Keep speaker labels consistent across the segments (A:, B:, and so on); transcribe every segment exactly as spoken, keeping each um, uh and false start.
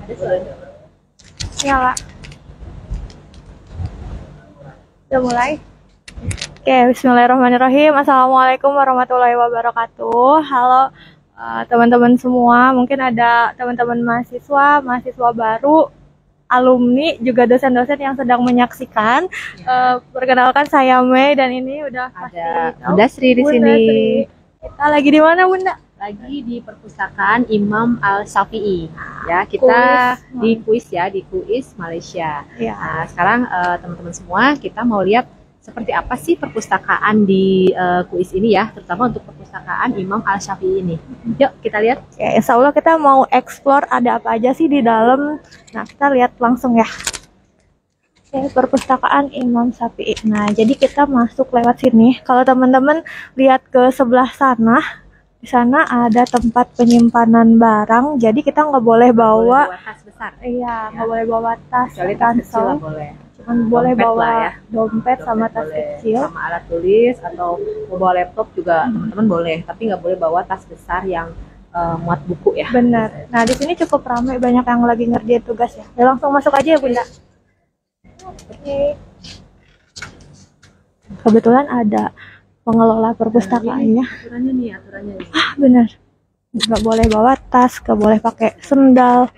A: Nyala. Udah mulai? Oke, bismillahirrahmanirrahim. Assalamualaikum warahmatullahi wabarakatuh. Halo uh, teman-teman semua. Mungkin ada teman-teman mahasiswa, mahasiswa baru, alumni, juga dosen-dosen yang sedang menyaksikan. Uh, perkenalkan saya Mei dan ini udah
B: ada Bunda Sri di
A: Bunda
B: sini.
A: Sri. Kita lagi di mana, Bunda?
B: Lagi di perpustakaan Imam Al-Syafi'i. Ya, kita
A: Kuis.
B: di kuis ya, di Kuis Malaysia.
A: Ya.
B: Nah, sekarang uh, teman-teman semua kita mau lihat seperti apa sih perpustakaan di uh, kuis ini ya, terutama untuk perpustakaan Imam Al-Syafi'i ini. Yuk kita lihat.
A: Ya, insya Allah kita mau explore ada apa aja sih di dalam. Nah, kita lihat langsung ya. Oke, perpustakaan Imam Syafi'i. Nah, jadi kita masuk lewat sini. Kalau teman-teman lihat ke sebelah sana, di sana ada tempat penyimpanan barang. Jadi kita nggak boleh bawa,
B: Boleh bawa tas besar.
A: iya, nggak boleh bawa tas,
B: Kecuali tas kecil lah
A: ransel.
B: boleh.
A: Cuman boleh
B: Dompet
A: bawa
B: lah ya.
A: dompet sama tas
B: boleh.
A: kecil.
B: Sama alat tulis atau mau bawa laptop juga teman-teman boleh, tapi nggak boleh bawa tas besar yang uh, muat buku ya.
A: Benar. Nah, di sini cukup ramai, banyak yang lagi ngerjain tugas ya. Ya, langsung masuk aja ya, Bunda. Oke. Kebetulan ada pengelola perpustakaannya.
B: Aturannya nih, aturannya nih.
A: Ah, benar. Nggak boleh bawa tas, nggak boleh pakai sendal.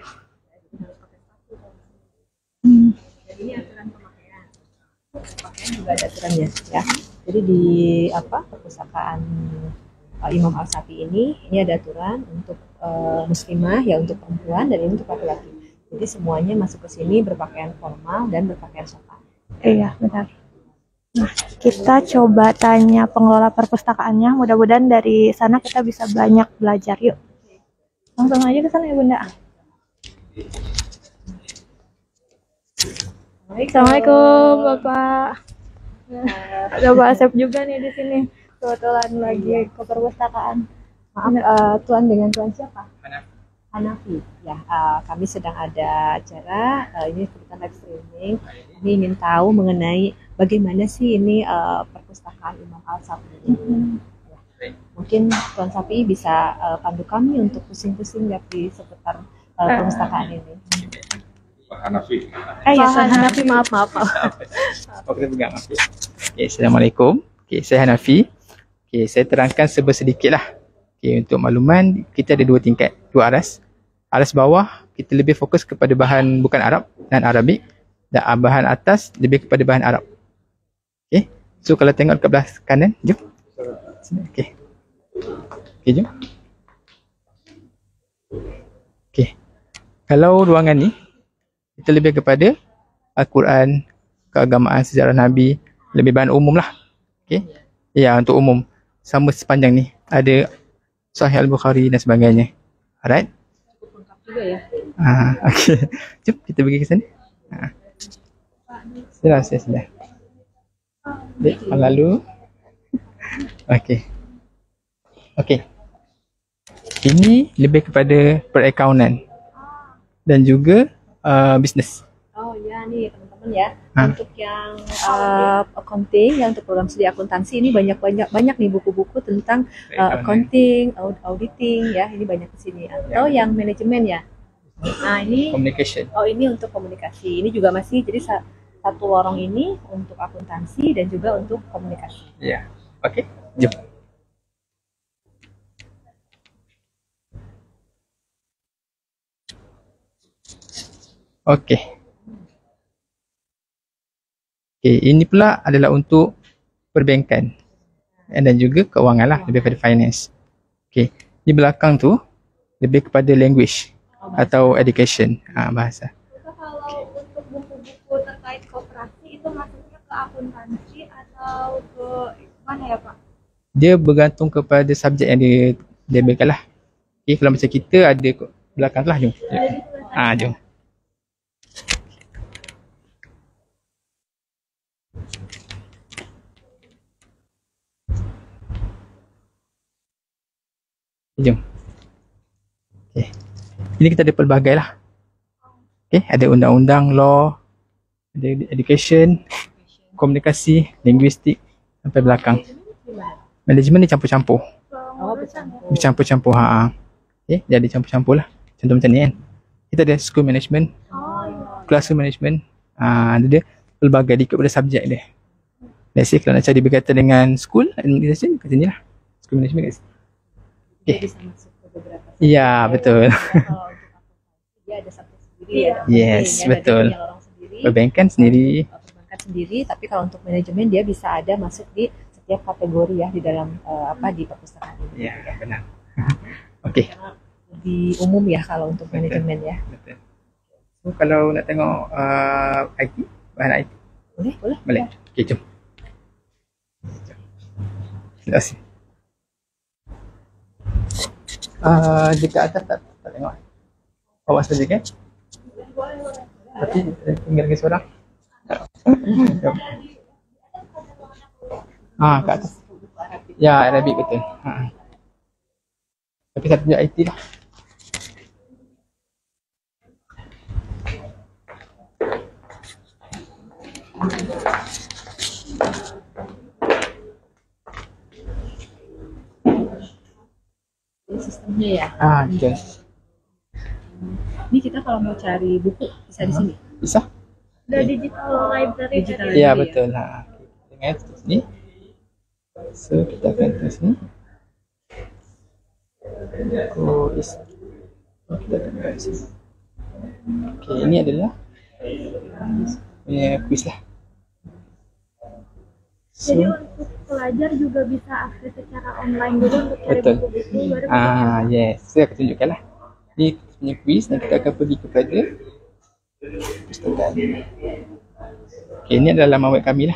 A: Hmm.
B: Ini aturan pemakaian. Pemakaian juga ada aturannya ya. Jadi di apa perpustakaan uh, Imam Al-Syafi'i ini, ini ada aturan untuk uh, muslimah ya, untuk perempuan, dan ini untuk laki-laki. Jadi semuanya masuk ke sini berpakaian formal dan berpakaian sopan.
A: Iya, benar. Nah, kita coba tanya pengelola perpustakaannya. Mudah-mudahan dari sana kita bisa banyak belajar. Yuk. Langsung aja ke sana ya, Bunda. Assalamualaikum, Bapak. Ada Pak Asep juga nih di sini. Kebetulan lagi ke perpustakaan.
B: Maaf, uh, Tuan dengan Tuan siapa? Hanafi. Ya, uh, kami sedang ada acara, uh, ini kita live streaming. Kami ingin tahu mengenai bagaimana sih ini uh, perpustakaan Imam Al-Syafi'i.
A: Hmm.
B: Ya. Mungkin Tuan Safi bisa uh, pandu kami untuk pusing-pusing lihat di seputar uh, perpustakaan ini.
C: Pak Hanafi.
A: Eh, ya,
B: Pak Hanafi, maaf, maaf, maaf.
C: Oke, pegang. Oke. Okay, Assalamualaikum. Okay, saya Hanafi. Okay, saya terangkan sedikit lah. Okay, untuk makluman, kita ada dua tingkat, dua aras. Aras bawah, kita lebih fokus kepada bahan bukan Arab dan Arabik. Dan bahan atas, lebih kepada bahan Arab. Okay. So, kalau tengok ke belah kanan, jom. Okay. Okay, jom. Okay. Kalau ruangan ni, kita lebih kepada Al-Quran, keagamaan, sejarah Nabi, lebih bahan umum lah. Okay. Ya, untuk umum. Sama sepanjang ni. Ada Sahih Al-Bukhari dan sebagainya. Alright.
B: Cukup lengkap juga ya.
C: Ah, okay. Jom kita pergi ke sana. Ah. Sudah, saya sudah. Baik, lalu. Okay. Okay. Ini lebih kepada perakaunan dan juga uh, bisnes.
B: Oh ya nih teman-teman ya,
C: Hah?
B: untuk yang uh, accounting, yang untuk program studi akuntansi ini banyak-banyak banyak nih buku-buku tentang uh, accounting, aud- auditing ya, ini banyak di sini. Atau yang manajemen ya. Nah ini,
C: Communication.
B: oh ini untuk komunikasi. Ini juga masih jadi sa- satu lorong ini untuk akuntansi dan juga untuk komunikasi.
C: Ya. Okay. Jom. Okey. Okey, ini pula adalah untuk perbankan dan juga keuangan lah, lebih pada finance. Okey, di belakang tu lebih kepada language atau education, ah, bahasa.
A: Kalau untuk buku-buku terkait koperasi itu masuknya ke akuntansi atau ke mana ya, Pak?
C: Dia bergantung kepada subjek yang dia dia berikan lah. Okey, kalau macam kita ada kat belakang tu lah, jom. Ah, jom. Jom. Okay. Ini kita ada pelbagai lah. Okay. Ada undang-undang, law, ada education, komunikasi, linguistik, sampai belakang. Manajemen ni campur-campur.
B: Oh, bercampur.
C: Bercampur-campur. Ha. Okay. Dia ada campur-campur lah. Contoh macam ni kan. kita ada school management,
A: Oh, iya.
C: classroom management. Ah, dia, dia pelbagai ikut pada subjek dia. Let's say kalau nak cari berkaitan dengan school administration, kat sini lah. School management kat sini.
B: Dia bisa masuk ke beberapa.
C: Ya, betul.
B: Kalau untuk akuntansi dia ada subjek sendiri ya.
C: Yes,
B: Ini ada
C: betul.
B: dia punya lorong sendiri.
C: Perbankan sendiri.
B: Perbankan sendiri, tapi kalau untuk manajemen dia bisa ada masuk di setiap kategori ya di dalam eh, apa di perpustakaan ini.
C: Ya, benar. Okey.
B: Lebih umum ya kalau untuk
C: Betul.
B: manajemen ya.
C: Betul. So kalau nak tengok uh, I T, bahan I T,
B: Boleh, boleh.
C: boleh. Okey, jom. Terima kasih. Uh, dekat atas tak, tak tengok. Awak saja kan? Tapi eh, tinggal lagi seorang. Jom. Ah, kat atas. Ya, Arabic betul. Ha. Tapi satu je I T lah.
B: Ini sistemnya ya.
C: Ah, betul.
B: Ini kita kalau mau cari buku bisa di sini.
C: Bisa?
A: Udah digital library.
B: Digital
A: tadi.
C: Ya,
B: Library,
C: betul. Ha. Tengok kat sini. So, kita akan ke sini. Oh, is. Oh, kita akan ke sini. Okey, ini adalah punya quiz lah. So,
A: Jadi untuk pelajar juga bisa akses secara online dulu untuk cari
C: betul.
A: buku-buku baru.
C: Ah, yes. Saya akan tunjukkan lah. Ini punya quiz dan kita akan pergi kepada pustakaan. Okey, ini adalah laman web kami lah.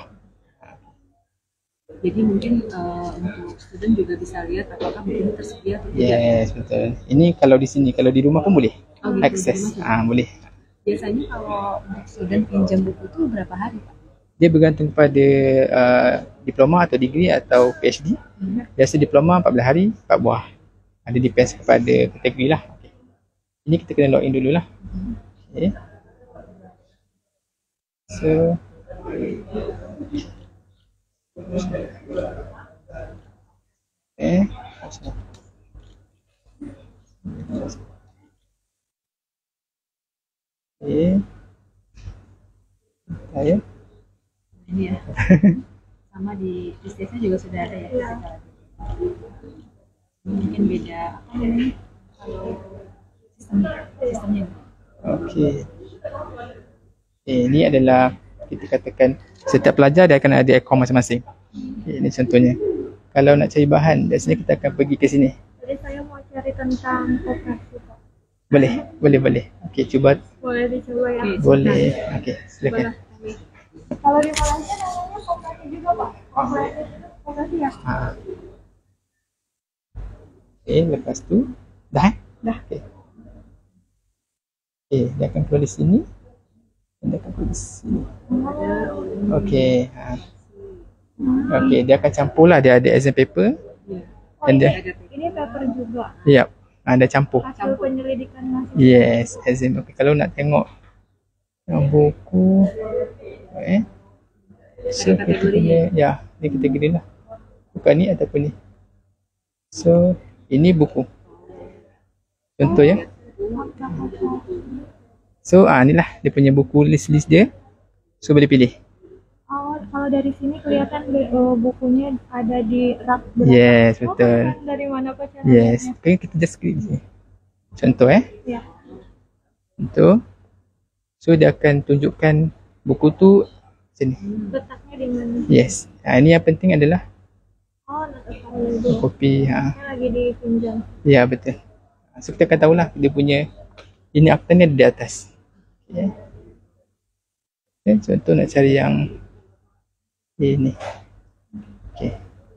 B: Jadi mungkin eh, untuk student juga bisa lihat apakah buku ini tersedia atau tidak.
C: Yes, betul. Ini kalau di sini, kalau di rumah pun boleh.
B: Oh, gitu,
C: Akses.
B: di rumah
C: Ah, boleh.
B: Biasanya kalau untuk student pinjam buku itu berapa hari Pak?
C: Dia bergantung pada uh, diploma atau degree atau PhD. Biasa diploma empat belas hari, empat buah. Ada depends kepada kategori lah. Okay. Ini kita kena login dulu lah. Okay. So, eh, okay. Saya.
B: Ini ya. Sama di di stage juga sudah ada ya.
A: Iya.
B: Mungkin beda apa namanya? Kalau sistemnya, sistemnya.
C: Okey. Eh, ini adalah kita katakan setiap pelajar dia akan ada akaun masing-masing. Okay, ini contohnya. Kalau nak cari bahan, biasanya kita akan pergi ke sini.
A: Jadi saya mau cari tentang koperasi, Pak.
C: Boleh, boleh, boleh. Okey, cuba.
A: Boleh dicoba ya.
B: Oke.
C: Boleh. Okey, silakan.
A: Boleh. Kalau di Malaysia namanya koperasi juga, Pak. Koperasi koperasi ya.
C: Ha. Okey, lepas tu dah eh?
A: Dah.
C: Okey. Okey, dia akan keluar di sini. Dan dia akan keluar di sini. Okey. Ha. Okey, dia akan campur lah. Dia ada exam paper.
A: Oh,
C: Dan
A: ini,
C: dia,
A: ini paper juga.
C: yep, ada campur.
A: Hasil penyelidikan masing.
C: Yes, exam. Okay, kalau nak tengok yang buku, eh, so
B: Ada
C: kita
B: kategorinya.
C: punya, ya, ni kategori lah. Bukan ni ataupun ni. So, ini buku. Contoh ya. So, ah, ni lah dia punya buku list-list dia. So, boleh pilih.
A: Oh, kalau dari sini kelihatan uh, bukunya ada di rak berapa?
C: Yes,
A: Oh,
C: betul.
A: kelihatan dari mana Pak caranya?
C: Yes. Okay, kita just klik sini. Contoh eh.
A: Ya.
C: Contoh. So, dia akan tunjukkan buku tu sini.
A: Letaknya di mana?
C: Yes. Ha, ini yang penting adalah
A: Oh, nak tahu dulu.
C: kopi. Ha.
A: Ini lagi dipinjam.
C: Ya, betul. So, kita akan tahulah dia punya ini akta ni ada di atas. Okay. Okay, contoh nak cari yang ini. Okay.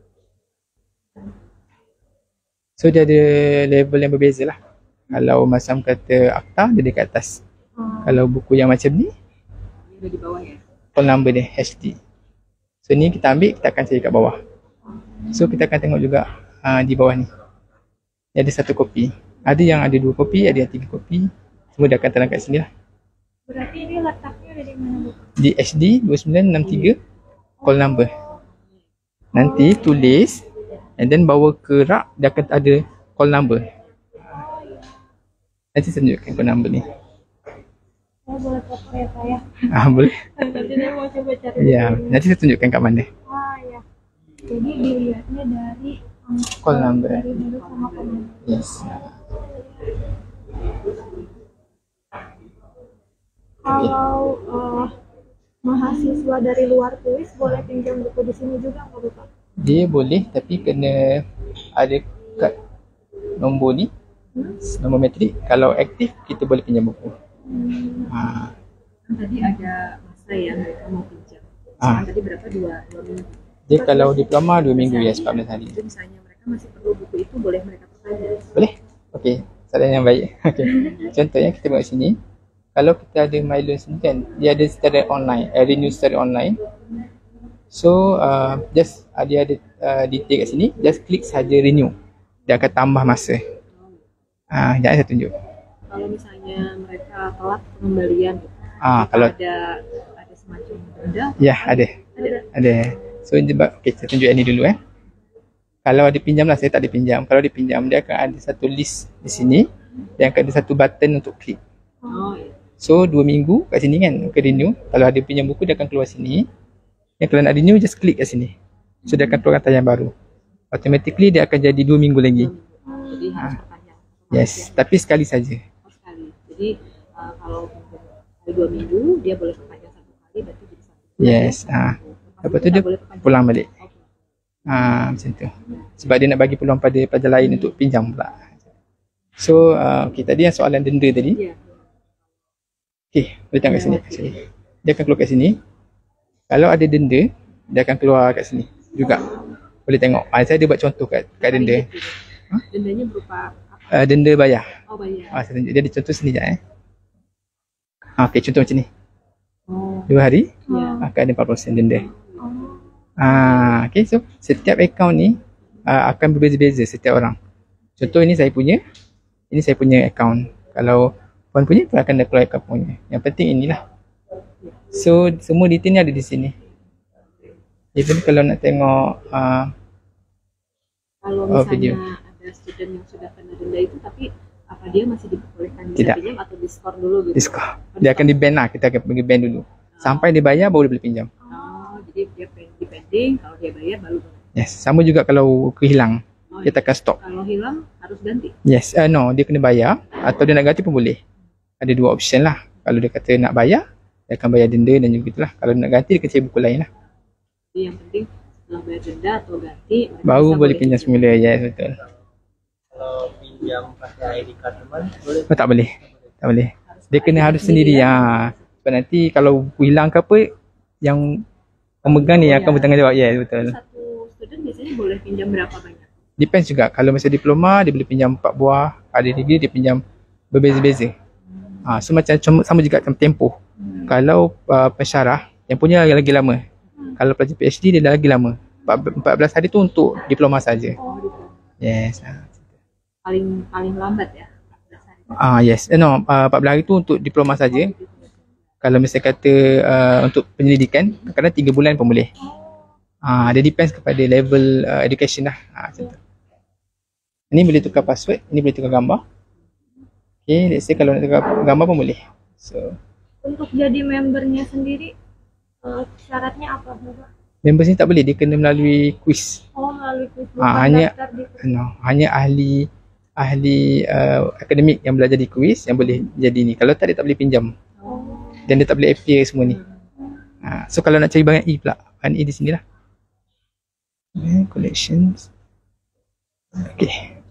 C: So, dia ada level yang berbeza lah. Kalau macam kata akta, dia dekat atas.
A: Oh.
C: Kalau buku yang macam ni,
B: Ada di bawah ya.
C: call number dia, H D. So, ni kita ambil, kita akan cari kat bawah. So, kita akan tengok juga uh, di bawah ni. Dia ada satu kopi. Ada yang ada dua kopi, ada yang tiga kopi. Semua dia akan terang kat sini lah.
A: Berarti ini letaknya ada di mana, Bu?
C: Di H D dua sembilan enam tiga, call number. Nanti tulis, and then bawa ke rak, dia akan ada call number. Nanti saya tunjukkan call number ni.
A: Saya boleh foto ya Pak ya?
C: Ah, boleh.
A: Nanti saya mau coba cari.
C: Ya, nanti saya tunjukkan kat mana.
A: Ah ya. Jadi dilihatnya dari angka,
C: Call number.
A: dari dulu sama call number.
C: Yes.
A: Kalau eh, mahasiswa dari luar kuis boleh pinjam buku di sini juga nggak Bapak?
C: Dia boleh tapi kena ada kat nombor ni, nombor metrik. Kalau aktif kita boleh pinjam buku.
A: Hmm.
C: Ha.
B: Kan tadi ada masa ya mereka mau pinjam.
C: Ah.
B: Sekarang tadi berapa? Dua, dua minggu.
C: Dia kalau diploma dua minggu ya, empat belas hari.
B: Itu misalnya mereka masih perlu buku itu, boleh mereka perpanjang.
C: Boleh? Okey, saran yang baik. Okey. Contohnya kita buat sini. Kalau kita ada Milo sini kan, dia ada secara online, uh, renew secara online. So, uh, just uh, dia ada uh, detail kat sini, just klik saja renew. Dia akan tambah masa. Ah, uh, jangan saya tunjuk.
B: Kalau misalnya mereka telat pengembalian,
C: Ah, kalau
B: ada ada semacam denda.
C: ya ada.
B: Ada.
C: Ada. So, okey, saya tunjuk yang ni dulu eh. Kalau ada pinjam lah, saya tak ada pinjam. Kalau ada pinjam, dia akan ada satu list di sini. Dia akan ada satu button untuk klik.
B: Oh, iya.
C: So, dua minggu kat sini kan, ke renew. Kalau ada pinjam buku, dia akan keluar sini. Yang kalau nak renew, just klik kat sini. So, dia akan keluarkan tayangan baru. Automatically, dia akan jadi dua minggu lagi.
B: Jadi harus perpanjang.
C: Yes, tapi sekali saja.
B: Oh, sekali. Jadi uh, kalau ada dua minggu, dia boleh perpanjang satu kali, berarti jadi satu bulan.
C: Yes.
B: Ya.
C: Ah.
B: Lepas
C: Lepas
B: itu
C: tu dia
B: tak boleh perpanjang.
C: pulang balik.
B: Okay.
C: Ah, macam tu. Sebab dia nak bagi peluang pada pelajar lain untuk pinjam pula. So, uh, okay, tadi yang soalan denda tadi.
B: Ya.
C: Okay, boleh tengok kat sini. Kat sini. Dia akan keluar kat sini. Kalau ada denda, dia akan keluar kat sini juga. Boleh tengok. Ah, saya ada buat contoh kat, kat denda.
B: Ha? Dendanya berupa apa?
C: Uh, denda bayar.
B: Oh, bayar.
C: Ah, saya tunjuk. Dia ada contoh sini sekejap eh. Ah, okay, contoh macam ni.
B: Oh,
C: Dua hari,
B: ya.
C: akan ada empat puluh sen denda.
A: Oh.
C: Ah, okay, so setiap akaun ni uh, akan berbeza-beza setiap orang. Contoh ini saya punya. Ini saya punya akaun. Kalau puan punya, puan akan dah keluar akaun punya. Yang penting inilah. So, semua detail ni ada di sini. Even kalau nak tengok uh,
B: Kalau
C: Oh,
B: misalnya
C: video.
B: ada student yang sudah kena denda itu, tapi apa dia masih diperbolehkan bisa
C: Tidak.
B: pinjam atau diskor dulu gitu?
C: diskor. Dia akan di ban lah. Kita akan pergi ban dulu. Sampai dia bayar baru dia boleh pinjam.
B: Oh, jadi dia pen- di pending, kalau dia bayar baru boleh.
C: Yes. Sama juga kalau kehilang.
B: Oh,
C: Kita akan stop.
B: kalau hilang harus ganti.
C: Yes. Uh, no, dia kena bayar. Atau dia nak ganti pun boleh. Ada dua option lah. Kalau dia kata nak bayar, dia akan bayar denda dan juga itulah. Kalau nak ganti, dia kena cari buku lain lah.
B: Jadi yang penting setelah bayar denda atau ganti, mereka
C: Baru
B: bisa
C: boleh pinjam semula. Yes, betul.
D: Kalau pinjam pakai I D card teman boleh.
C: Oh, tak boleh. Tak boleh. Dia kena harus sendiri.
B: ya.
C: Ha. Sebab nanti kalau hilang ke apa, yang pemegang ni akan bertanggungjawab. Yes, betul.
B: Satu student biasanya boleh pinjam berapa banyak?
C: Depends juga. Kalau masa diploma, dia boleh pinjam empat buah. Ada degree, dia pinjam berbeza-beza. Ha, so macam sama juga macam tempoh.
B: Hmm.
C: Kalau uh, pensyarah, yang punya yang lagi lama. Kalau pelajar PhD, dia dah lagi lama. empat belas hari tu untuk diploma saja.
B: Oh, gitu.
C: Yes. Ha.
B: Paling paling lambat ya.
C: Ah yes. Eh, no, uh, empat belas hari tu untuk diploma saja. Kalau misalnya kata uh, untuk penyelidikan, kadang-kadang tiga bulan pun boleh. Ah, dia depends kepada level uh, education lah. Ah, macam tu. Ini boleh tukar password, ini boleh tukar gambar. Okay, let's say kalau nak tukar gambar pun boleh. So,
A: Untuk jadi membernya sendiri eh, syaratnya apa Bapak?
C: members ni tak boleh, dia kena melalui quiz.
A: Oh, melalui quiz,
C: Ah,
A: bukan
C: hanya-
A: daftar di
C: No, hanya ahli ahli uh, akademik yang belajar di quiz yang boleh jadi ni. Kalau tak, dia tak boleh pinjam.
A: Oh.
C: Dan dia tak boleh appear semua ni. Ha, so kalau nak cari barang E pula, barang E di sini lah. Okay, collections. Okay.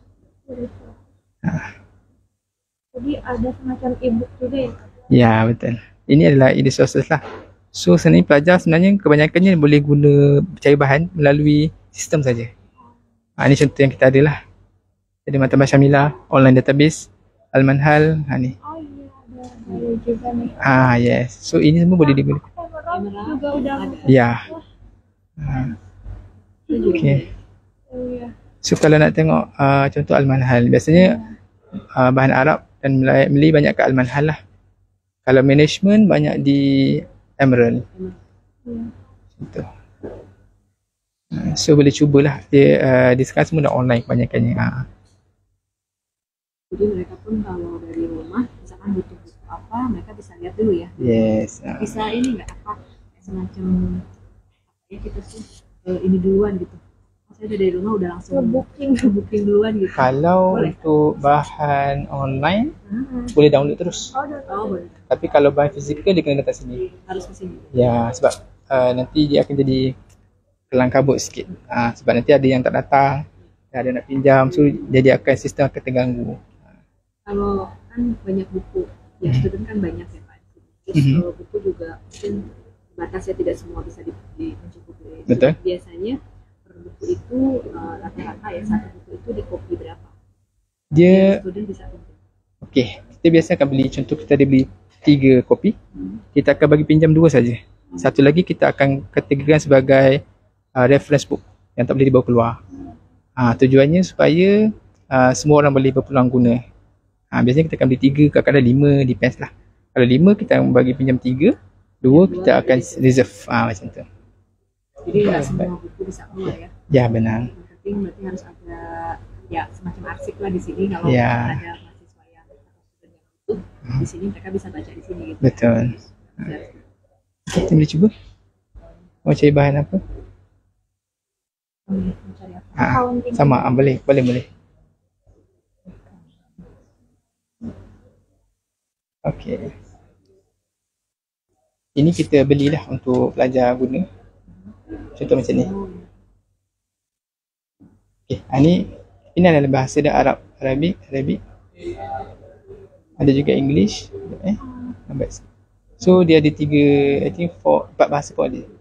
A: Jadi ada semacam e-book juga ya?
C: Ya, betul. Ini adalah e-resources lah. So sebenarnya pelajar sebenarnya kebanyakannya boleh guna cari bahan melalui sistem saja. Ha, ini contoh yang kita ada lah. Ada Maktabah Syamilah, online database, Al-Manhal, ha ni.
A: Oh iya, ada ada juga nih.
C: Ah yes. So ini semua boleh digunakan.
A: Emerald juga udah ada.
C: Ya. Ha,
B: Itu juga.
C: okay.
A: Oh iya.
C: So kalau nak tengok uh, contoh Al-Manhal, biasanya uh, bahan Arab dan Melayu, Melayu banyak kat Al-Manhal lah. Kalau management banyak di Emerald.
A: Iya.
C: Macam tu. Uh, so boleh cubalah. Dia uh, dia sekarang semua dah online kebanyakannya. Uh.
B: Jadi mereka pun kalau dari rumah misalkan butuh buku apa apa mereka bisa lihat dulu ya.
C: Yes. Uh,
B: Bisa ini nggak apa kayak semacam apa ya kita sih eh, ini duluan gitu. Saya udah dari rumah udah langsung
A: Nge-booking.
B: booking duluan gitu.
C: kalau
B: Boleh.
C: untuk bahan online
B: Ah,
C: boleh download terus.
A: Oh, udah.
B: oh boleh.
C: Tapi kalau bahan fizikal dia kena datang sini.
B: Harus ke sini.
C: Ya, sebab uh, nanti dia akan jadi kelang kabut sikit. Uh, sebab nanti ada yang tak datang, ada yang nak pinjam, so jadi akan sistem akan terganggu.
B: Kalau kan banyak buku, ya student kan banyak ya Pak. Terus
C: Mhm.
B: kalau buku juga mungkin batasnya tidak semua bisa di, di mencukupi.
C: Betul.
B: Biasanya per buku itu eh, rata-rata ya satu buku itu di copy berapa?
C: Dia
B: Student bisa pinjam.
C: okey, kita biasa akan beli, contoh kita ada beli tiga kopi, kita akan bagi pinjam dua saja. Satu lagi kita akan kategorikan sebagai uh, reference book yang tak boleh dibawa keluar. Uh, tujuannya supaya uh, semua orang boleh berpeluang guna. Uh, biasanya kita akan beli tiga, kadang-kadang lima, depends lah. Kalau lima kita akan bagi pinjam tiga, dua kita akan reserve uh, macam tu.
B: Jadi nggak semua buku bisa keluar ya.
C: Ya benar.
B: Yang penting berarti harus ada ya semacam arsip lah di sini kalau
C: Ya.
B: ada mahasiswa yang atau student yang butuh di sini mereka bisa baca di sini gitu.
C: Betul.
B: Ya.
C: Okay, kita boleh cuba. Mau cari bahan apa?
B: Hmm, mencari apa?
C: Ha,
A: Accounting.
C: sama, ah, boleh, boleh, boleh. Okey. Ini kita belilah untuk pelajar guna. Contoh macam ni. Okey, ha, ni ini adalah bahasa dia Arab, Arabic, Arabic. Ada juga English, eh. Nampak. So dia ada tiga, I think four, empat bahasa pun ada.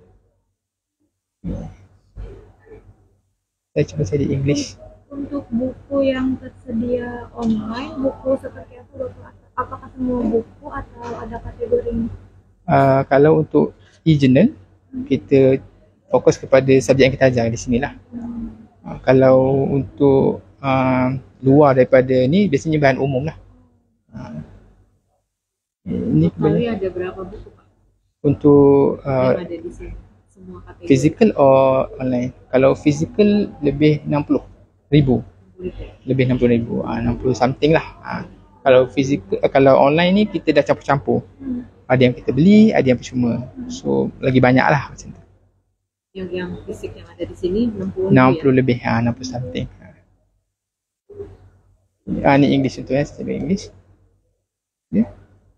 C: Saya cuba cari English.
A: Untuk buku yang tersedia online, buku seperti apa Bapak? Apakah semua buku atau ada kategorinya?
C: Uh, kalau untuk e-journal, kita fokus kepada subjek yang kita ajar di sinilah. Uh, kalau untuk uh, luar daripada ni, biasanya bahan umum lah. Uh, ini
B: Kali
C: kebanyakan
B: ada berapa buku Pak
C: untuk uh,
B: yang ada di sini? Semua kategori.
C: physical or online. Kalau physical lebih enam puluh ribu. Lebih enam puluh ribu. Uh, enam puluh something lah. Uh, kalau physical, uh, kalau online ni kita dah campur-campur. Ada yang kita beli, ada yang percuma. So lagi banyak lah macam tu.
B: Yang yang fisik yang ada di sini enam puluh
C: enam
B: ribu
C: puluh lebih, ha, enam puluh something. Ha. Ah, ni English tu ya, saya ambil English. Ya.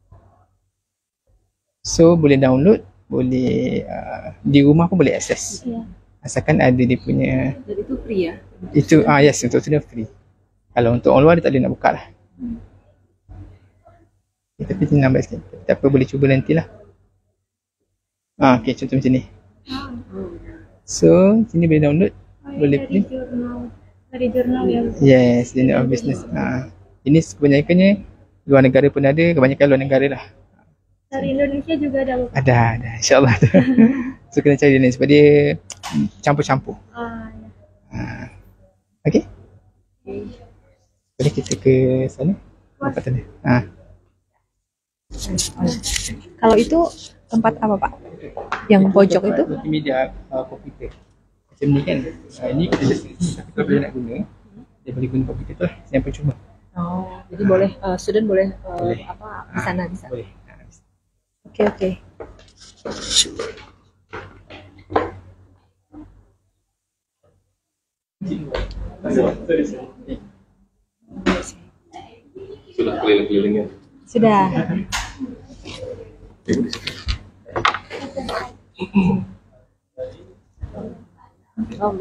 C: So boleh download, boleh uh, di rumah pun boleh akses.
A: Ya.
C: Asalkan ada dia punya
B: ya. Dan itu free ya?
C: itu, ah yes, untuk tu dia free. Kalau untuk orang luar dia tak boleh nak buka lah. Okay, tapi dia nampak sikit. Tak apa, boleh cuba nantilah. Ah, okay, contoh macam ni.
B: Oh,
C: So, sini boleh download.
A: Oh,
C: Boleh
A: dari
C: print.
A: jurnal. Dari jurnal ya.
C: Yes, Journal of Business. Ha. Ini kebanyakannya luar negara pun ada, kebanyakan luar negara lah.
A: Dari Indonesia juga ada Bapak.
C: Ada, ada. InsyaAllah ada. So, kena cari ni sebab dia campur-campur.
A: Ah, ya.
C: Ha. Okay? Boleh kita ke sana? Apa tadi? Ha.
B: Kalau itu tempat apa Pak? Yang pojok itu?
C: Multimedia uh, komputer. Macam ni kan. Uh, ini kita just tapi kalau dia nak guna, dia boleh guna komputer tu lah. Yang percuma.
B: Oh, jadi boleh uh, student boleh, uh,
C: Boleh.
B: apa di sana bisa.
C: Boleh. Ha, bisa.
B: Oke oke.
E: Sudah keliling-kelilingnya.
B: Sudah. Oh,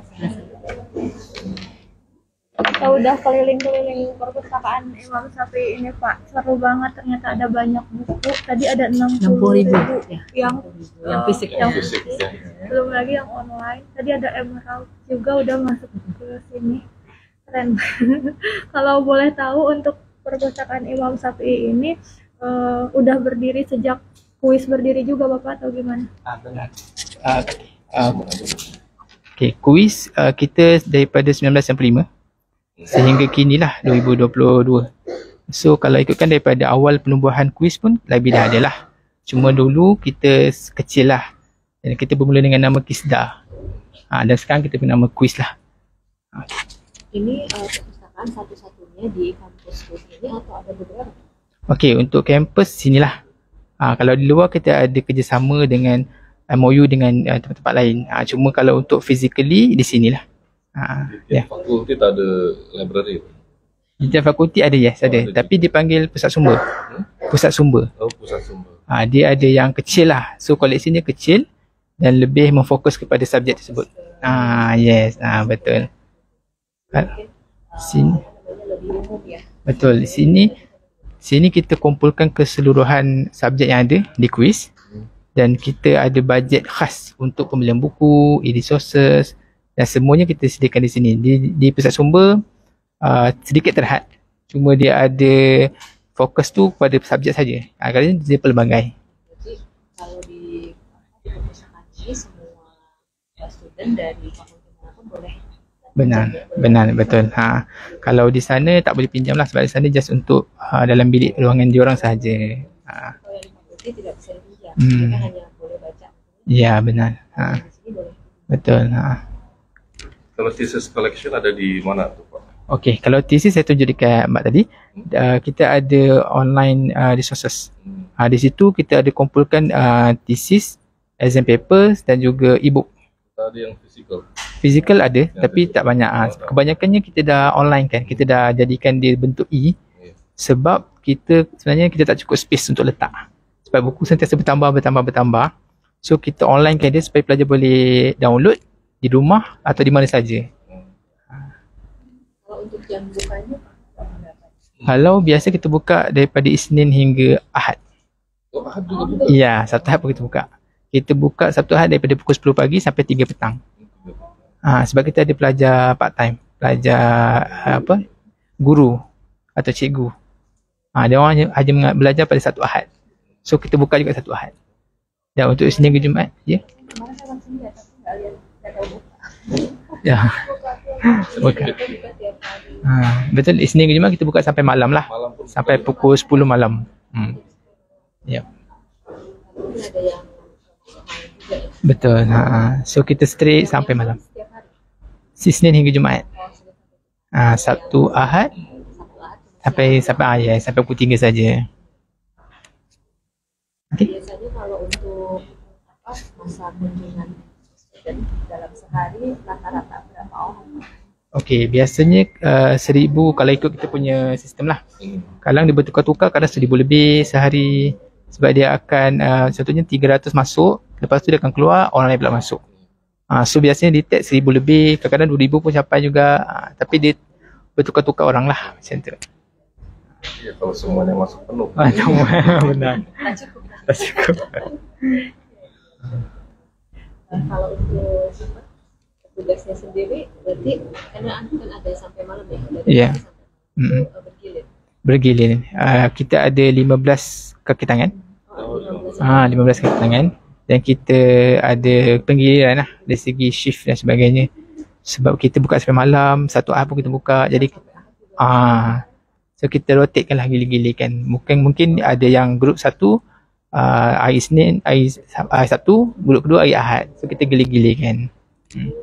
A: Kita udah keliling-keliling perpustakaan Imam Syafi'i ini Pak. Seru banget, ternyata ada banyak buku. Tadi ada enam
B: enam puluh
A: puluh
B: ribu
A: ribu
B: ya.
A: yang
B: Yang fisik ya.
A: yang
E: Fisik,
A: fisik.
E: ya.
A: Belum lagi yang online. Tadi ada Emerald juga udah masuk ke sini. Keren. Kalau boleh tahu untuk perpustakaan Imam Syafi'i ini eh, udah berdiri sejak kuis berdiri juga Bapak atau gimana?
C: Ah, benar. Ah, ah, okay, kuis uh, kita daripada sembilan belas enam puluh lima sehingga kini lah dua ribu dua puluh dua. So kalau ikutkan daripada awal penubuhan kuis pun lebih dah ada lah. Cuma dulu kita kecil lah. Dan kita bermula dengan nama Kisda. Ha, dan sekarang kita punya nama kuis lah. Ha.
B: Ini uh, perpustakaan satu-satunya di kampus ini atau ada beberapa?
C: Okey, untuk kampus sinilah. Ha, kalau di luar kita ada kerjasama dengan M O U dengan uh, tempat-tempat lain. Ha, cuma kalau untuk physically di sinilah. Ha,
E: Di
C: ya.
E: fakulti tak ada library.
C: Di tiap fakulti ada, yes, ada.
E: ada
C: Tapi dipanggil pusat sumber. Pusat sumber.
E: Oh, pusat sumber.
C: Ha, dia ada yang kecil lah. So koleksinya kecil dan lebih memfokus kepada subjek tersebut. Ah, yes, ah betul. Ha, sini.
B: Lebih umum ya.
C: Betul. Di sini sini kita kumpulkan keseluruhan subjek yang ada di kuis dan kita ada bajet khas untuk pembelian buku, e-resources dan semuanya kita sediakan di sini. Di, di pusat sumber uh, sedikit terhad. Cuma dia ada fokus tu pada subjek saja. Ha, kali ni dia pelbagai.
B: Jadi kalau di di perpustakaan ini semua student dari fakultas manapun boleh.
C: Benar, benar, betul. Ha, kalau di sana tak boleh pinjam lah sebab di sana just untuk uh, dalam bilik ruangan diorang sahaja. Ha,
B: Kalau yang di fakultas tidak bisa dipinjam,
C: Hmm.
B: mereka hanya boleh baca.
C: ya benar. Ha,
B: Di sini boleh.
C: betul. Ha.
E: Kalau thesis collection ada di mana tu Pak?
C: Okey, kalau thesis saya tunjuk dekat Mbak tadi, uh, kita ada online uh, resources.
E: Hmm.
C: Ha, di situ kita ada kumpulkan uh, thesis, exam papers dan juga e-book.
E: Tak ada yang physical.
C: Physical ada,
E: Ya,
C: tapi
E: ada.
C: tak banyak. Ha, kebanyakannya kita dah online kan. Kita dah jadikan dia bentuk e
E: Ya.
C: sebab kita sebenarnya kita tak cukup space untuk letak. Sebab buku sentiasa bertambah, bertambah, bertambah. So kita online kan dia supaya pelajar boleh download di rumah atau di mana saja.
B: Kalau untuk jam bukanya berapa?
C: Kalau biasa kita buka daripada Isnin hingga Ahad.
E: Oh, ada juga buka.
C: Ya, Sabtu Ahad pun kita buka. Kita buka Sabtu Ahad daripada pukul sepuluh pagi sampai tiga petang. Ha, sebab kita ada pelajar part time, pelajar apa? Guru atau cikgu. Ha, dia orang hanya, hanya menga- belajar pada Sabtu Ahad. So kita buka juga Sabtu Ahad. Dan untuk Isnin ke Jumaat, ya.
B: Kemarin saya langsung lihat tapi nggak lihat nggak tahu buka.
C: Ya. Buka.
B: Kita buka tiap hari.
C: Ha, betul, Isnin ke Jumaat kita buka sampai malam lah.
E: Malam pun
C: Sampai pukul sepuluh malam. Hmm. Ya.
B: Mungkin ada yang main juga ya.
C: Betul. Ha. So kita straight sampai malam.
B: Setiap hari.
C: Isnin hingga Jumaat.
B: Oh, sudah sampai
C: Ha, Sabtu Ahad
B: satu Ahad.
C: sampai sampai ah, ya, sampai pukul tiga saja. Okey.
B: Biasanya kalau untuk apa masa kunjungan student dalam sehari rata-rata berapa orang?
C: Okey, biasanya uh, seribu kalau ikut kita punya sistem lah. Kadang dia bertukar-tukar, kadang seribu lebih sehari. Sebab dia akan, uh, contohnya tiga ratus masuk, lepas tu dia akan keluar, orang lain pula masuk. Uh, so biasanya dia tag seribu lebih, kadang-kadang dua ribu pun capai juga. Uh, tapi dia bertukar-tukar orang lah macam tu.
E: Ya, kalau semuanya masuk penuh.
C: Ah, benar.
B: Tak cukup.
C: Tak cukup.
B: Nah, kalau untuk apa, tugasnya sendiri berarti karena kan ada sampai malam ya, dari
C: Iya.
B: pagi sampai
C: Mm-mm.
B: uh, bergilir.
C: Bergilir. Uh, kita ada lima belas kaki tangan.
B: Oh, lima belas.
C: Ah, lima belas kaki tangan. Dan kita ada penggiliran lah dari segi shift dan sebagainya. Sebab kita buka sampai malam, satu hari pun kita buka. Jadi ah, so kita rotatekan lah, gilir-gilirkan. Mungkin mungkin ada yang grup satu uh, hari Isnin, hari, hari Sabtu, grup kedua hari Ahad. So kita gilir-gilirkan. Hmm.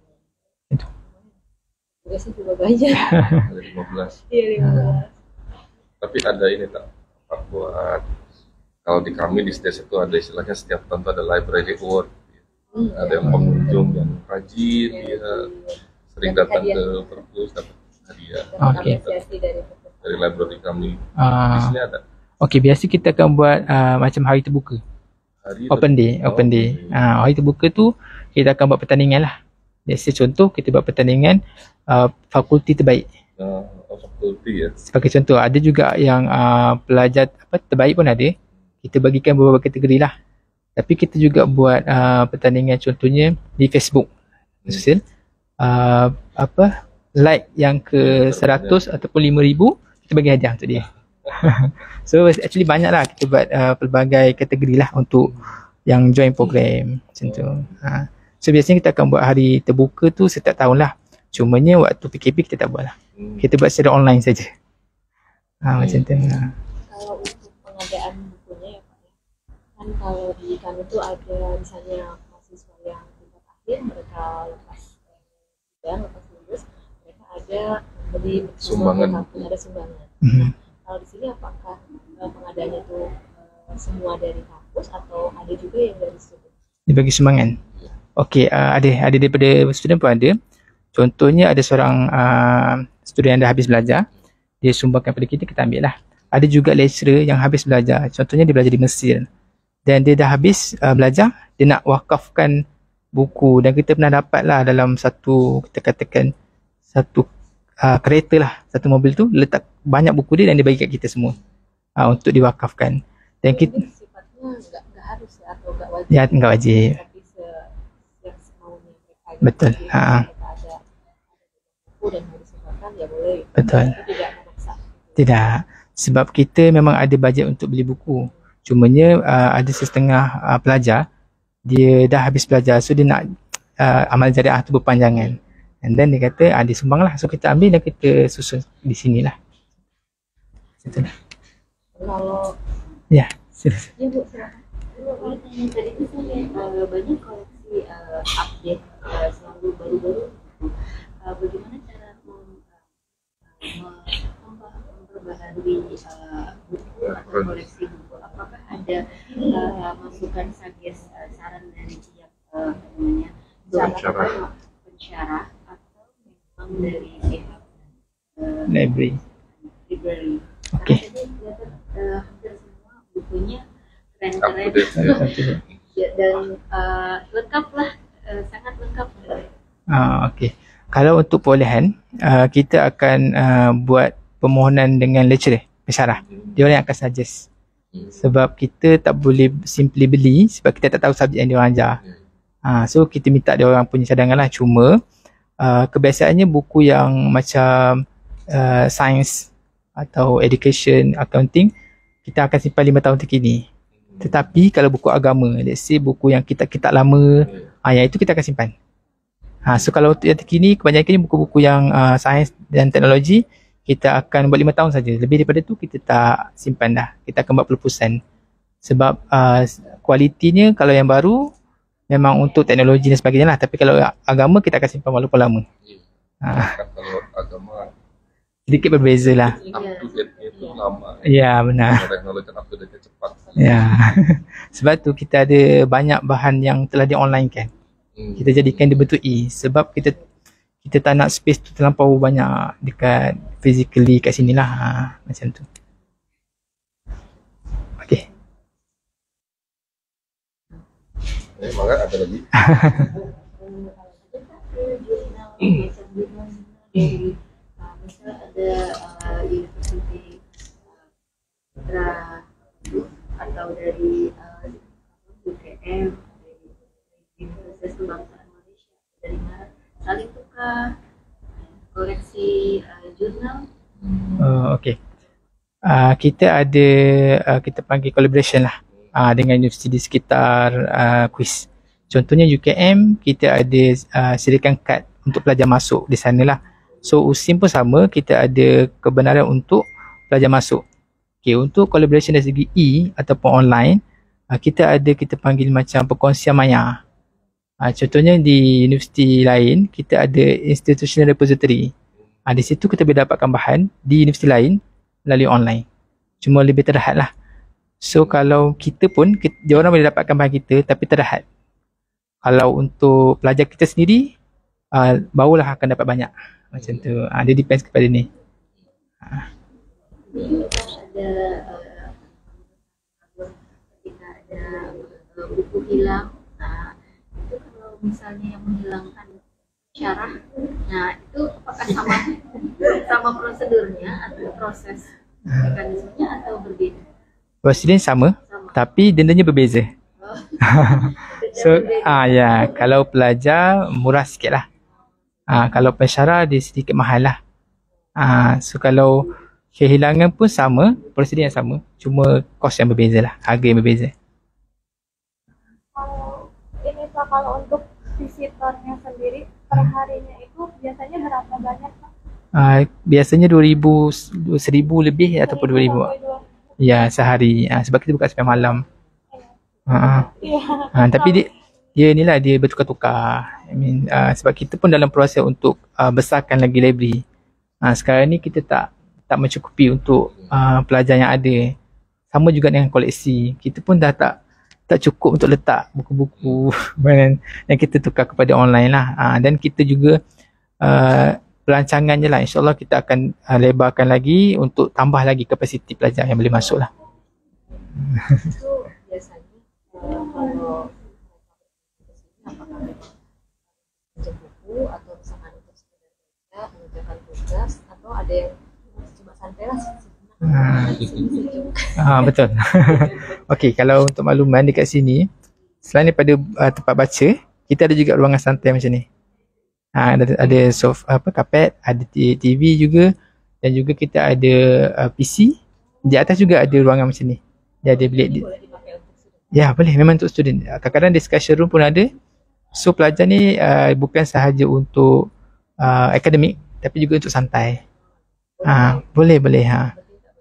B: Tugasnya juga banyak.
E: Ada lima belas.
B: Iya lima belas.
E: Tapi ada ini tak Pak, buat kalau di kami di stage itu ada istilahnya setiap tahun tuh ada library award.
B: Hmm.
E: Ada yang pengunjung yang rajin, dia sering
B: Dapat
E: datang
B: hadiah.
E: ke perpus dapat hadiah
B: Dapat
C: Okey.
B: apresiasi dari perpustakaan.
E: dari library kami. Di
C: Ah,
E: sini ada
C: Okey, biasa kita akan buat uh, macam hari terbuka.
E: hari
C: Open day,
E: Oh,
C: open day. Ah, hari terbuka tu kita akan buat pertandingan lah. Jadi contoh kita buat pertandingan uh, fakulti terbaik.
E: Uh, fakulti ya.
C: Sebagai contoh, ada juga yang uh, pelajar apa terbaik pun ada. Kita bagikan beberapa kategori lah. Tapi kita juga buat uh, pertandingan contohnya di Facebook sosial. Uh, apa like yang ke seratus ataupun lima ribu kita bagi hadiah untuk dia. So actually banyak lah kita buat uh, pelbagai kategori lah untuk yang join program macam tu. Ha. So biasanya kita akan buat hari terbuka tu setiap tahun lah. Cumanya waktu P K P kita tak buat lah.
E: Hmm.
C: Kita buat secara online saja. Ha, macam tu. Ha.
B: Kalau untuk pengadaan bukunya ya Pak ya, kan kalau di kami itu ada misalnya mahasiswa yang tingkat akhir mereka lepas dan lepas lulus mereka ada membeli bersama
E: Sumbangan
B: buku, ada sumbangan.
C: Mhm.
B: Kalau di sini apakah uh, pengadaannya tuh uh, semua dari kampus atau ada juga yang dari student?
C: Dia bagi sumbangan. Okey, uh, ada ada daripada student pun ada. Contohnya ada seorang uh, student yang dah habis belajar, dia sumbangkan pada kita, kita ambil lah. Ada juga lecturer yang habis belajar, contohnya dia belajar di Mesir dan dia dah habis uh, belajar, dia nak wakafkan buku dan kita pernah dapat lah dalam satu, kita katakan satu uh, kereta lah, satu mobil tu letak banyak buku dia dan dia bagi kat kita semua uh, untuk diwakafkan. Dan kita
B: Ini sifatnya nggak nggak harus ya, atau nggak wajib,
C: ya enggak wajib.
B: tapi se yang semaunya mereka.
C: Betul.
B: Jadi
C: Ha.
B: kalau kita ada ada buku dan harus dimakan ya boleh.
C: Betul.
B: Itu tidak memaksa.
C: Tidak. Sebab kita memang ada bajet untuk beli buku. Cumanya uh, ada setengah uh, pelajar, dia dah habis belajar, so dia nak uh, amal jariah tu berpanjangan. And then dia kata, ah, dia sumbang lah. So kita ambil dan kita susun di sini lah. Itulah.
B: Kalau
C: Ya, silakan.
B: ya Bu, silakan. Boleh tanya, tadi itu saya lihat uh, banyak koleksi uh, update uh, selalu baru-baru. Uh, bagaimana cara mem- uh, mem- memperbaharui uh, buku atau koleksi buku? Apakah ada uh, masukan suggest uh, saran dari tiap uh, apa namanya
E: Pensyarah.
B: pensyarah atau memang dari pihak uh,
C: Library.
B: library?
C: Okey.
B: Karena tadi kelihatan uh, hampir semua bukunya
E: Up
B: keren-keren.
E: to date, ya.
C: Okay.
B: Ya, dan uh, lengkap lah, uh, sangat lengkap.
C: Ah, okey. Kalau untuk perolehan, uh, kita akan uh, buat permohonan dengan lecturer, pensyarah. Dia orang yang akan suggest. Sebab kita tak boleh simply beli sebab kita tak tahu subjek yang dia orang ajar. Ha, so kita minta dia orang punya cadangan lah. Cuma uh, kebiasaannya buku yang macam uh, science atau education, accounting, kita akan simpan lima tahun terkini. Tetapi kalau buku agama, let's say buku yang kitab-kitab lama, ha, yang itu kita akan simpan. Ha, so kalau untuk yang terkini, kebanyakannya buku-buku yang uh, sains dan teknologi, kita akan buat lima tahun saja. Lebih daripada tu kita tak simpan dah. Kita akan buat pelupusan. Sebab uh, kualitinya kalau yang baru memang untuk teknologi dan sebagainya lah. Tapi kalau agama kita akan simpan walaupun lama. Ha,
E: Kan kalau agama
C: sedikit berbeza lah.
E: up to date-nya itu lama.
C: Ya, benar.
E: Kalau teknologi up to date-nya cepat.
C: Ya. Sebab tu kita ada banyak bahan yang telah di online kan.
E: Hmm.
C: Kita jadikan dia bentuk e. Sebab kita kita tak nak space tu terlampau banyak dekat physically kat sini lah. Ha, macam tu. Okay.
E: Eh, Mangga ada lagi?
B: Dari uh, misal ada uh, university uh, Putra atau dari uh, U K M, dari Universitas Kebangsaan Malaysia, dari mana saling tukar koleksi uh, jurnal.
C: Uh, okay. Uh, kita ada, uh, kita panggil collaboration lah uh, dengan universiti di sekitar uh, kuis. Contohnya U K M, kita ada uh, sediakan kad untuk pelajar masuk di sana lah. So U S I M pun sama, kita ada kebenaran untuk pelajar masuk. Okay, untuk collaboration dari segi E ataupun online, uh, kita ada, kita panggil macam perkongsian maya. Uh, contohnya di universiti lain, kita ada institutional repository. Uh, di situ kita boleh dapatkan bahan di universiti lain melalui online. Cuma lebih terhad lah. So kalau kita pun, kita, dia orang boleh dapatkan bahan kita tapi terhad. Kalau untuk pelajar kita sendiri, uh, barulah akan dapat banyak. Macam tu. Uh, dia depends kepada ni. Uh.
B: Ini ada uh, ketika ada uh, buku hilang, nah itu kalau misalnya yang menghilangkan syarah, nah itu apakah sama sama prosedurnya atau proses mekanismenya atau berbeda?
C: Prosedur sama,
B: Sama.
C: tapi dendanya berbeza.
B: Oh.
C: So, ah ya, kalau pelajar murah sikit lah. Ah, kalau pensyarah dia sedikit mahal lah. Ah, so kalau kehilangan pun sama, prosedur yang sama, cuma kos yang berbeza lah, harga yang berbeza.
A: Kalau ini Pak, kalau untuk visitornya sendiri per harinya itu biasanya berapa banyak Pak?
C: Ah, biasanya dua ribu, seribu lebih ataupun dua ribu.
A: Sampai dua-
C: Ya, sehari. Ah, sebab kita buka sampai malam. Ah,
A: Iya.
C: ah, tapi dia, dia ni lah, dia bertukar-tukar. I mean, ah, sebab kita pun dalam proses untuk ah, besarkan lagi library. Ah, sekarang ni kita tak tak mencukupi untuk uh, pelajar yang ada. Sama juga dengan koleksi. Kita pun dah tak tak cukup untuk letak buku-buku yang kita tukar kepada online lah. Uh, dan kita juga uh, pelancangan je lah. InsyaAllah kita akan uh, lebarkan lagi untuk tambah lagi kapasiti pelajar yang boleh masuk lah.
B: Itu biasanya uh, kalau apakah memang pinjam buku atau misalkan untuk sekedar baca, mengerjakan tugas, atau ada yang cuma santai lah
C: Ah, ah betul. Okey, kalau untuk makluman dekat sini, selain daripada uh, tempat baca, kita ada juga ruangan santai macam ni. Ah, ada ada sofa, apa, kapet, ada T V juga, dan juga kita ada uh, P C. Di atas juga ada ruangan macam ni. Dia ada bilik. Di, ya, boleh, memang untuk student. Kadang-kadang discussion room pun ada. So pelajar ni uh, bukan sahaja untuk uh, akademik, tapi juga untuk santai. Ah, boleh, boleh ha.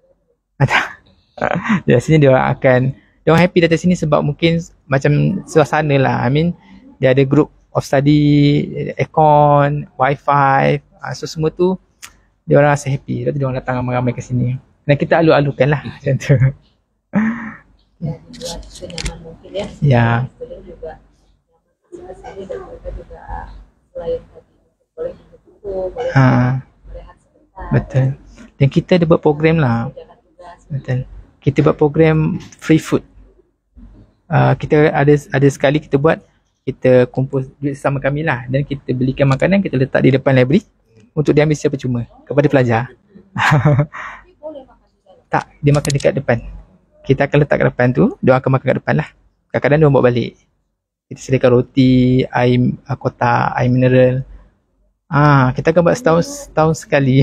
C: Biasanya dia orang akan dia orang happy datang sini sebab mungkin macam suasana lah. I mean dia ada group of study, aircon, wifi, uh, so semua tu dia orang rasa happy. Lepas tu dia orang datang ramai-ramai ke sini. Dan kita alu-alukan lah macam tu.
B: Ya, dibuat senyaman mungkin ya.
C: Ya.
B: Student juga nyaman ke sini dan mereka juga selain tadi boleh duduk buku, boleh
C: Ha,
B: berehat sebentar.
C: betul. Dan kita ada buat program lah.
B: Mengerjakan tugas.
C: Betul. Kita buat program free food. Uh, kita ada ada sekali kita buat, kita kumpul duit sama kami lah, dan kita belikan makanan, kita letak di depan library untuk diambil secara percuma kepada pelajar. Tak, dia makan dekat depan. Kita akan letak kat depan tu, dia akan makan kat depan lah. Kadang-kadang dia bawa balik. Kita sediakan roti, air uh, kotak, air mineral. Ah, kita akan buat setahun setahun sekali.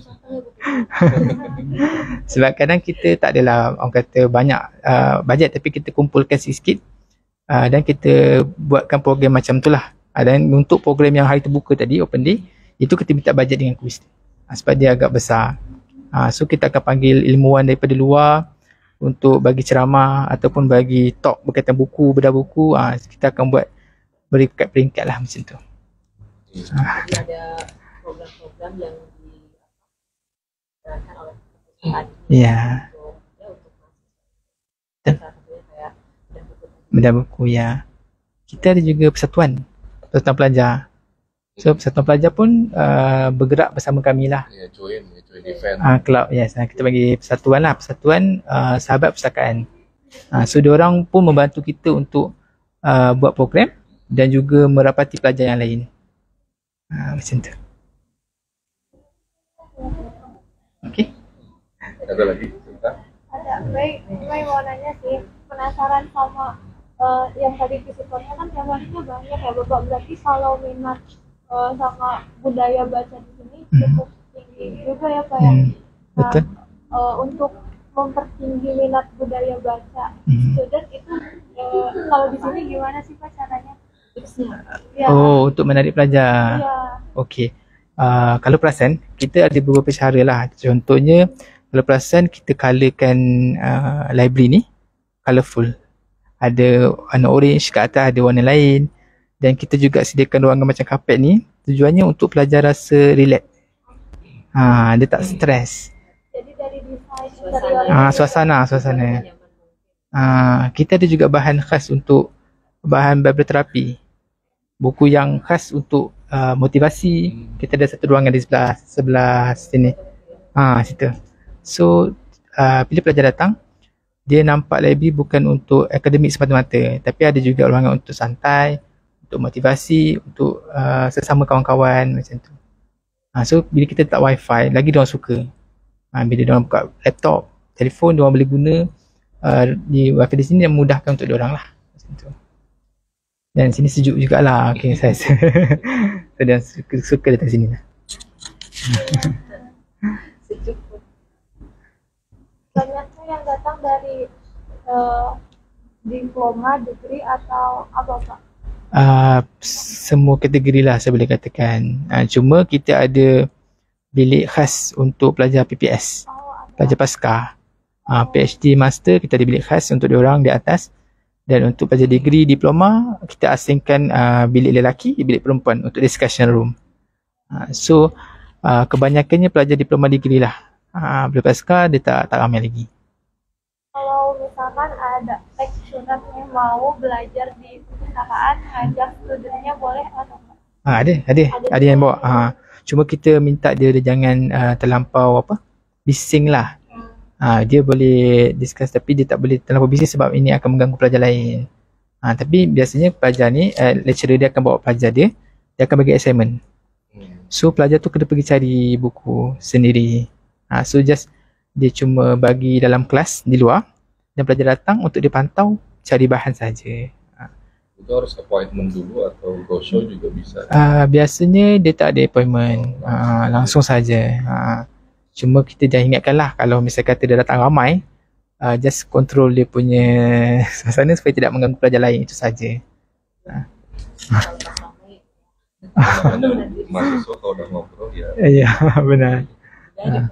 C: Sebab kadang kita tak adalah orang kata banyak uh, bajet, tapi kita kumpulkan sikit-sikit uh, dan kita buatkan program macam tu lah. Uh, dan untuk program yang hari terbuka tadi, open day, itu kita minta bajet dengan kuis uh, sebab dia agak besar. Uh, so kita akan panggil ilmuwan daripada luar untuk bagi ceramah ataupun bagi talk berkaitan buku, bedah buku. Uh, kita akan buat peringkat-peringkat lah macam tu.
B: Jadi ada program-program yang dijalankan oleh perusahaan
C: Ya.
B: untuk ya untuk mahasiswa.
C: Betul.
B: Salah satunya kayak bedah buku.
C: Bedah buku, ya. Kita ada juga persatuan, persatuan pelajar. So persatuan pelajar pun uh, bergerak bersama kami lah.
E: Ya, join, ya, join event.
C: Uh, club, yes. Kita bagi persatuan lah, persatuan uh, sahabat perpustakaan. Uh, so diorang pun membantu kita untuk uh, buat program dan juga merapati pelajar yang lain. Uh, macam tu. Okey.
E: Ada lagi cerita?
A: Ada, baik. Cuma mau nanya sih, penasaran sama uh, yang tadi visitornya kan tiap harinya banyak ya Bapak. Berarti kalau minat uh, sama budaya baca di sini cukup tinggi juga ya Pak ya.
C: Hmm,
A: Nah,
C: betul.
A: uh, untuk mempertinggi minat budaya baca
C: Hmm.
A: student itu uh, kalau di sini gimana sih Pak caranya?
B: Tipsnya
A: Ya,
C: Oh, untuk menarik pelajar.
A: ya.
C: Okey. Uh, kalau perasan, kita ada beberapa cara lah. Contohnya, kalau perasan kita colourkan uh, library ni colourful. Ada warna orange, kat atas ada warna lain. Dan kita juga sediakan ruangan macam kapet ni, tujuannya untuk pelajar rasa relax. Ha, dia tak stres.
A: Jadi dari desain
B: Suasana.
A: interior
C: Ah, suasana, suasana.
B: nyaman mungkin.
C: Ah, kita ada juga bahan khas untuk bahan biblioterapi. Buku yang khas untuk uh, motivasi. Kita ada satu ruangan di sebelah sebelah sini. Ah, situ. So, uh, bila pelajar datang, dia nampak library bukan untuk akademik semata-mata, tapi ada juga ruangan untuk santai, untuk motivasi, untuk uh, sesama kawan-kawan macam tu. Ah, so bila kita letak wifi, lagi diorang suka. Ah, bila diorang buka laptop, telefon, diorang boleh guna uh, di wifi di sini yang memudahkan untuk diorang lah. Macam tu. Dan sini sejuk jugalah. Okay, saya so, dia suka, suka datang sini lah.
B: Sejuk.
A: banyaknya yang datang dari uh, diploma, degree atau apa Pak?
C: Uh, semua kategori lah saya boleh katakan. Uh, cuma kita ada bilik khas untuk pelajar P P S,
A: Oh, ada.
C: pelajar pasca. Uh, PhD master kita ada bilik khas untuk diorang di atas. Dan untuk pelajar degree, diploma, kita asingkan uh, bilik lelaki, bilik perempuan untuk discussion room. Uh, so uh, kebanyakannya pelajar diploma degree lah. Uh, bila pasca dia tak, tak ramai lagi.
A: Kalau misalkan ada teks surat nih mau belajar di perpustakaan, ngajak studennya boleh atau enggak?
C: Ah, ada, ada, ada yang bawa. Ah, cuma kita minta dia, dia jangan uh, terlampau apa? Bising lah. Ah, dia boleh discuss tapi dia tak boleh terlampau bising sebab ini akan mengganggu pelajar lain. Ah, tapi biasanya pelajar ni, uh, lecturer dia akan bawa pelajar dia, dia akan bagi assignment. So pelajar tu kena pergi cari buku sendiri. Ha, so just dia cuma bagi dalam kelas di luar dan pelajar datang untuk dipantau cari bahan saja. Ha.
E: Itu harus appointment dulu atau go show juga bisa?
C: Uh, biasanya dia tak ada appointment, uh, langsung saja. Uh, cuma kita dah ingatkanlah kalau misalnya kata dia datang ramai, uh, just control dia punya suasana supaya tidak mengganggu pelajar lain, itu saja. Uh.
E: Mana mahasiswa kalau udah ngobrol ya.
C: Ya, benar. Uh.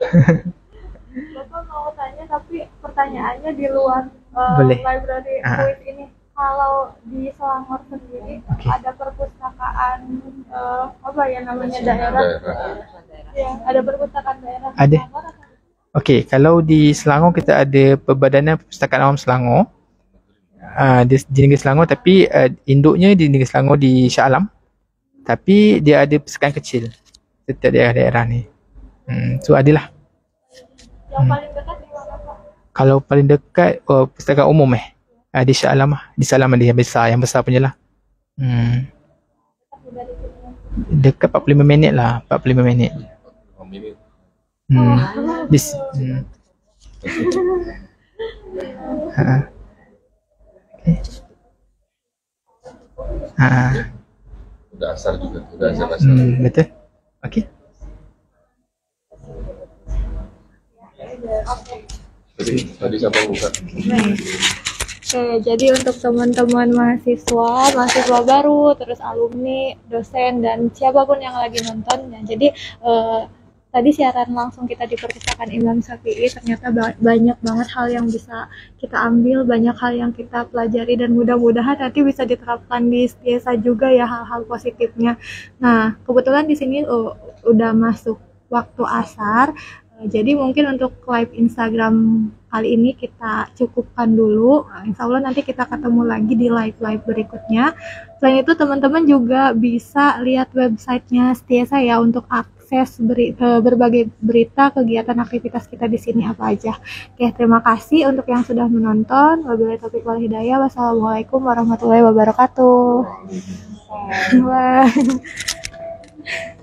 A: Bapak mau tanya tapi pertanyaannya di luar uh,
C: Boleh.
A: library
C: Ah.
A: quiz ini. Kalau di Selangor sendiri
C: Oke.
A: ada perpustakaan uh, apa ya namanya daerah?
E: Daerah.
A: Ya, ada perpustakaan daerah. di
C: Ada.
A: Selangor atau?
C: Okey, kalau di Selangor kita ada Perbadanan Perpustakaan Awam Selangor. Uh, di, di negeri Selangor tapi uh, induknya di negeri Selangor di Shah Alam. Tapi dia ada perpustakaan kecil setiap daerah-daerah ni. Hmm, so adalah.
A: Yang paling dekat di mana Pak?
C: Kalau paling dekat oh, perpustakaan umum eh. Uh, di Shah Alam lah. Di Shah Alam ada yang besar, yang besar punya lah. Hmm.
A: Dari sini.
C: Dekat empat puluh lima minit lah, empat puluh lima minit.
E: Oh, minit.
C: Hmm. Dis, hmm. Ha. Okay. Ha.
E: Udah asar juga, udah azan asar.
C: Hmm, betul. Okey.
E: Jadi tadi siapa buka?
A: Oke, jadi untuk teman-teman mahasiswa, mahasiswa baru, terus alumni, dosen, dan siapapun yang lagi nonton, ya, jadi eh, tadi siaran langsung kita di perpustakaan Imam Syafi'i, ternyata ba- banyak banget hal yang bisa kita ambil, banyak hal yang kita pelajari, dan mudah-mudahan nanti bisa diterapkan di Setiasa juga ya hal-hal positifnya. Nah, kebetulan di sini uh, udah masuk waktu asar. Jadi mungkin untuk live Instagram kali ini kita cukupkan dulu. Insya Allah nanti kita ketemu lagi di live-live berikutnya. Selain itu teman-teman juga bisa lihat websitenya Setiasa ya untuk akses beri, berbagai berita, kegiatan, aktivitas kita di sini apa aja. Oke, terima kasih untuk yang sudah menonton. Wabillahi taufiq wal hidayah. Wassalamualaikum warahmatullahi wabarakatuh. Bye.